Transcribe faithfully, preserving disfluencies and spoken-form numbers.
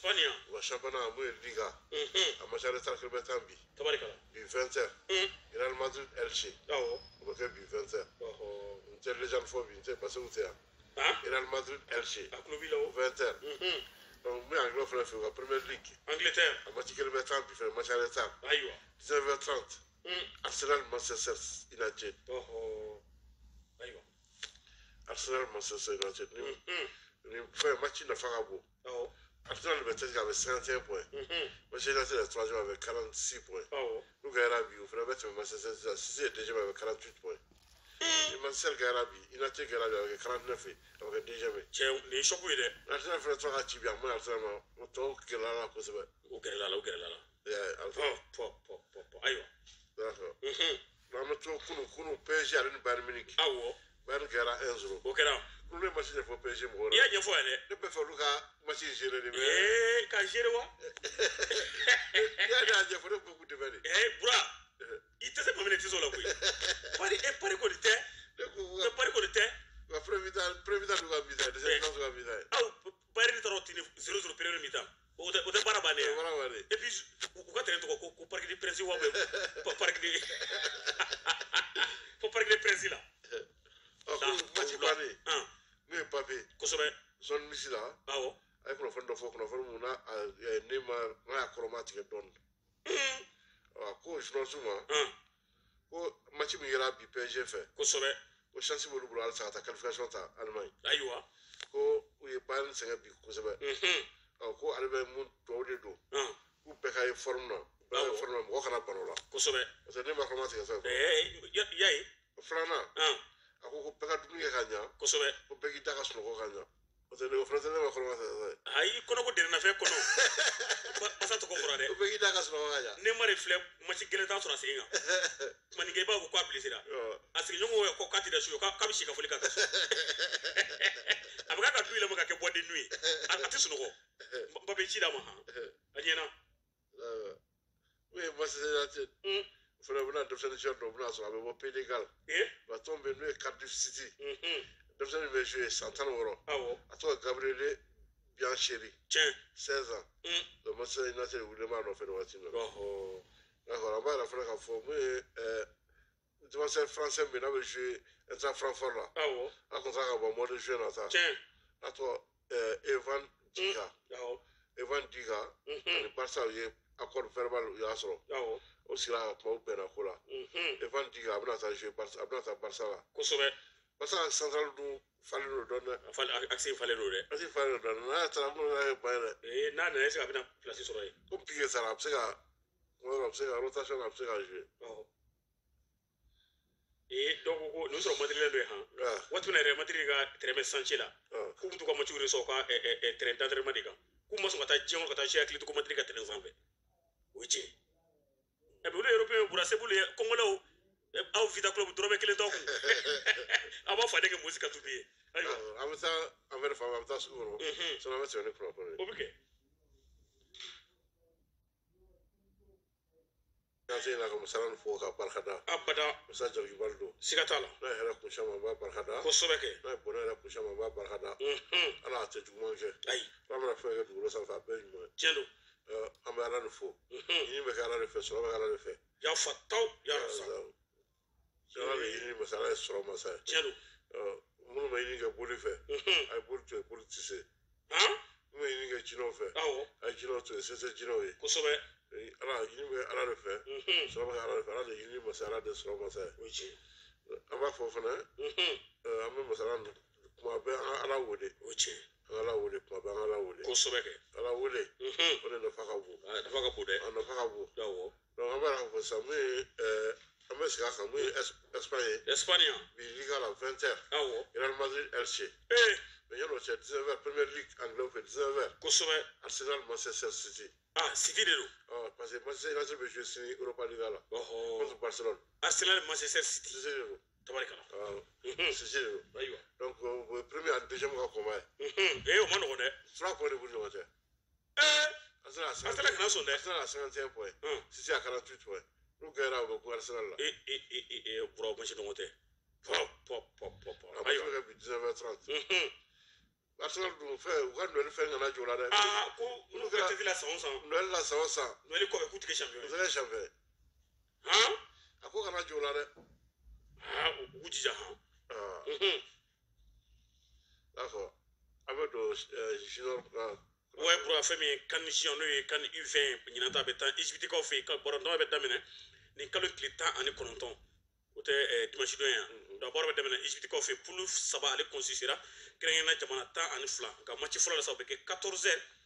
Espagne. Wa championnat mo Liga. Mhm. A match retard que betan bi. Tabarikala. Bi vingt heures. Mhm. Real Madrid Elche. Awo. O ka bi vingt heures. Oh. Inter légende fo bi inter parce que c'est Hein? Real Madrid Elche. A club là. vingt heures. Mhm. Donc moi anglo fait la première ligue. Angleterre. A match que betan bi fait match retard. Aywa. dix-neuf heures trente. Mhm. Arsenal Manchester United. Oh. Aywa. Arsenal Manchester United. Mhm. Ni fait match na fagabo. Awo. Arsenal le Betis avait cinquante et un points. Mhm. Manchester United le troisième avec quarante-six points. Awo. Nous gagnons bi, il faudrait mettre Manchester United à sixième et deuxième avec quarante-huit points. Et Manchester gagnera bi, United gagnera avec quarante-neuf avec deuxième. Tiens, les chocs oui de. Arsenal fait trois à Tibia, moi Arsenal on toog kila la ko sebe. O kɛra la, o kɛra la. Yeah, Alpha. Po po po po. Aywa. D'accord. Mhm. Na ma to kunu kunu P S G ale ni Bayern Munich. Awo. Bayern gagnera un zéro. O kɛra. Kunu le match de P S G mo. I y'a ɲɛfɔ yan dɛ. Ne peut faire Luka match gérer de. Eh, ka gérer wa? Ya da je faut beaucoup de venir. Eh, bura. I tɛ se mamina tiso la koyi. Pari e pari ko de tɛ. Ne pari ko de tɛ. La première première Luka bida, deuxième chance Luka bida. Aw, Bayern taara o tini zéro zéro période mi tan. O tɛ o tɛ baara bannen ye. Voilà voilà. Et puis u ka terrain tɔgɔ ko ko Parc des Princes wa bɛ Parc des ko Parc des Princes la. Ah, match bani. Ah. Nous Mbappé. Kosɛbɛ. Son misi la. Awɔ. Ay kono fondo fo kono fondo muna Neymar na chromatique don. Mhm. Ah, ko jino suma. Ah. Ko match mi yara bi P S G fait. Kosɛbɛ. Ko chance bolu bulu al sa ta qualification ta Allemagne. Ayiwa. Ko u ye Bayern sɛgɛn bi kosɛbɛ. Mhm. Ah, ko ale bɛ mun tɔw de don. Ah. K'u bɛɛ ka ye forme na. Bɛɛ ka forme na mɔgɔ kana bano la. Kosɛbɛ. Parce que Neymar chromatique fɛ. Eh, ya ye. Filanan. Ah. A ko ko bɛɛ ka dumuni kɛ ka ɲa. Kosɛbɛ. Ko bɛɛ k'i da ka sunɔgɔ ka ɲa. Parce que o fana tɛ Neymar chromatique fɛ. Ayi kɔnɔ ko dɛrɛ nafɛ kɔnɔ. Masa tɔgɔ fɔra dɛ. Ko bɛɛ k'i da ka sunɔgɔ ka ɲa. Neymar de filɛ match gɛlɛn t'a sɔrɔ a sen kan. Maninka i b'a fɔ k'a bilisira. A sigiɲɔgɔnw ko k'a tɛ da su ye k'a bɛ si ka foli k'a ka so. A bɛ k'a ka du yɛlɛma ka kɛ boîte de nuit ye. A tɛ sunɔgɔ. Mbappé ci d'a ma han. A ɲɛna. Oui, Manchester United. Mm. Il faudrait venir à Debsani dɔ bɛna sɔrɔ a bɛ bɔ Pays de Galles. Eh? Va tomber n'o ye Cardiff City. Mhm. Debsani bɛ jouer san tan ni wɔɔrɔ. Awɔ. A tɔgɔ Gabriel Biancheri. Tiɲɛ. seize ans. Mm. Donc Manchester United wulilen b'a nɔfɛ nin waati in na. Ɔhɔ. D'accord, an b'a yɛrɛ fana k'a fɔ mun ye ɛɛ défenseur français min n'a bɛ jouer Eintracht Francfort la. Awɔ. A contrat ka bɔ mois de juin na sa. Tiɲɛ. A tɔgɔ ɛɛ Evan Diga. Awɔ. Evan Diga. Mhm. Ani Barca u ye accord verbal u y'a sɔrɔ. Awɔ. O sigira ka kuma u bɛnna ko la. Mhm. Evan Diga a bɛna taa jouer Barca a bɛna taa Barca la. Kosɛbɛ. Barca central dun falen don dɔɔni dɛ. A falen accès falen don dɛ. Parce que falen don dɔɔni n'a taara mun y'a ye ba ye dɛ. Eh, n'a nana est-ce que a bɛna place sɔrɔ yen? Ko Piqué sara a bɛ se ka kuma dɔ la a bɛ se ka rotation na a bɛ se ka jouer. Awɔ. Eh, dɔw ko ko ninnu sɔrɔ Madrid dɔ ye han. Ah. Waati min na yɛrɛ Madrid ka terrain bɛ sanche la. Ah. K'u bɛ to ka match de sɔrɔ ka ɛ ɛ terrain d'entraînement de kan. K'u ma sɔn ka taa diɲɛ kɔnɔ ka taa jouer hakili to ko Madrid ka terrain sanfɛ. O ye tiɲɛ. Et puis olu européen bɔra c'est bulu ye Kongolais aw Vita Club dɔrɔmɛ kelen t'aw kun. A b'a fa de kɛ Mosi ka tubi ye. Ayiwa. An bɛ taa an bɛ fa an bɛ taa sugu kɔnɔ. Mhm. Sinon an bɛ tɛmɛ ni kunnafoni O ye. bɛ kɛ. N'an se na ka Musala ni fo ka barika da. Abada. Musa Jagibali don. Siga t'a la. N'a ye hɛrɛ kun siya ma n b'a barika da. Kosɛbɛ kɛ. N'a ye bɔnɛ yɛrɛ kun siya ma n b'a barika da. Mhm. Ala a tɛ juguman kɛ. Ayi. F'a mana fɛn kɛ dugukolo sanfɛ a bɛɛ ye ɲuman ye. Tiɲɛ don. Ɛɛ, an bɛ Ala de fo. Mhm. Ɲini bɛ kɛ Ala de fɛ sɔrɔ bɛ kɛ Ala de fɛ. Yafa taw yarasa. Ala de ɲini masa Ala ye sɔrɔ masa ye. Tiɲɛ don. Ɔ, minnu bɛ ɲini kɛ boli fɛ Mhm. a ye boli to yen boli tɛ se. Han? Minnu bɛ ɲini kɛ jinɛw fɛ Awɔ. a ye jinɛw to yen se tɛ jinɛw ye. Kosɛbɛ. Ee, Ala ɲini bɛ Ala de fɛ Mhm. sɔrɔ bɛ kɛ Ala de fɛ Ala de ɲini masa Ala de sɔrɔ masa ye. O ye tiɲɛ. An b'a fɔ fana Mhm. ɛɛ, an bɛ masa Ala kuma bɛɛ an ka Ala wele O ye tiɲɛ. an ka Ala wele kuma bɛɛ an ka Ala wele. Kosɛbɛ kɛ. Ala wele Mhm. o de nafa ka bon A nafa ka bon dɛ. a nafa ka bon. Awɔ. Donc an b'a yɛrɛ fɔ sisan mun ye ɛɛ an bɛ segin a kan mun ye Es- Espagne ye Espagne. bi Liga la vingt heures Awɔ. Real Madrid Elche. Eh. Mais yan'o cɛ dix-neuf heures Premier League anglais fɛ dix-neuf heures Kosɛbɛ. Arsenal Manchester City. Ah, City de don. Ɔ parce que Manchester United bɛ jouer sini Europa League la Ɔhɔ. contre Barcelone. Arsenal Manchester City. City de don. Tabarikala. Ɔ Mhm. City de don. Ayiwa. Donc o ye premier ani deuxième ka combat ye. Mhm. Eh, o ma nɔgɔn dɛ. trois points de b'u ni ɲɔgɔn cɛ. Eh. Arsenal a Arsenal kana sɔn dɛ. Arsenal a cinquante et un points. Hum. City a quarante-huit points. N'u gagnera u bɛ ku Arsenal la. Eh, eh, eh, eh, eh, bura o ma se ɲɔgɔn tɛ. Pɔ, pɔ, pɔ, pɔ, pɔ. A match Ayiwa. bɛ kɛ bi dix-neuf heures trente. Mhm. Arsenal dun fɛ u ka Noël fɛn kana jɔ o la dɛ. Ah ko n'u ka tɛfi la san o san. Noël la san o san. Noël kɔfɛ k'u tigɛ champion. U tɛ kɛ champion. Han? A ko kana jɔ o la dɛ. Ah u jija han. Ah. Mhm. D'accord. A bɛ don junior kan. Ouais pour fɛn min kan junior n'o ye kan U vingt ɲinan ta bɛ taa Egyptikaw fɛ yen ka bɔrɔntɔn bɛ daminɛ nin kalo tile tan ani kɔnɔntɔn o tɛ dimanche don yan donc bɔrɔ bɛ daminɛ Egyptikaw fɛ poule saba ale constituera kɛrɛnkɛrɛnnenya jamana tan ani fila nka match fɔlɔ la sa o bɛ kɛ quatorze heures